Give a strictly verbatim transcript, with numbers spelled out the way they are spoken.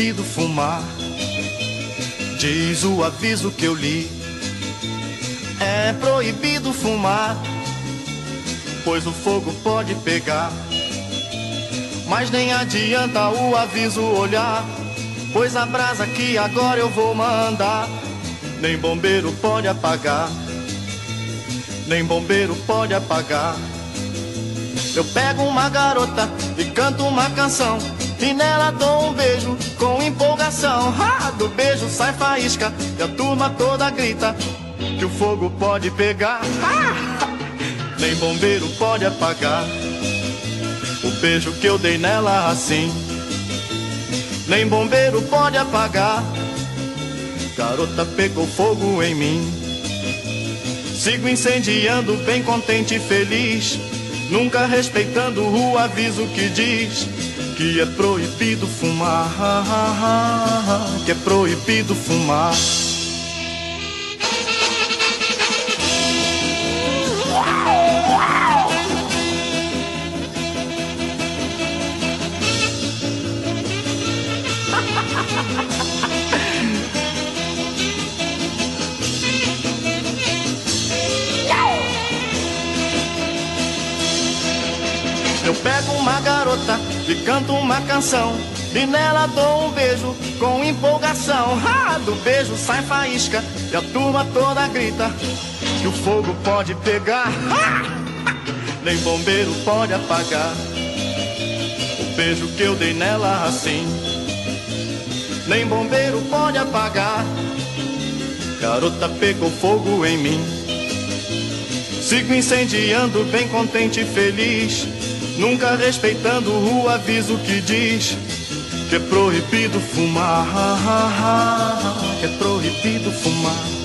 proibido fumar. Diz o aviso que eu li, é proibido fumar, pois o fogo pode pegar. Mas nem adianta o aviso olhar, pois a brasa que agora eu vou mandar, nem bombeiro pode apagar, nem bombeiro pode apagar. Eu pego uma garota e canto uma canção, e nela dou um beijo com empolgação. Ah, do beijo sai faísca e a turma toda grita que o fogo pode pegar. Ah, nem bombeiro pode apagar o beijo que eu dei nela assim. Nem bombeiro pode apagar. Garota pegou fogo em mim. Sigo incendiando bem contente e feliz, nunca respeitando o aviso que diz que é proibido fumar, que é proibido fumar. Eu pego uma garota e canto uma canção, e nela dou um beijo com empolgação. Ah, do beijo sai faísca e a turma toda grita que o fogo pode pegar. Ah, nem bombeiro pode apagar o beijo que eu dei nela assim. Nem bombeiro pode apagar. Garota pegou fogo em mim. Sigo incendiando bem contente e feliz, nunca respeitando o aviso que diz que é proibido fumar, que é proibido fumar.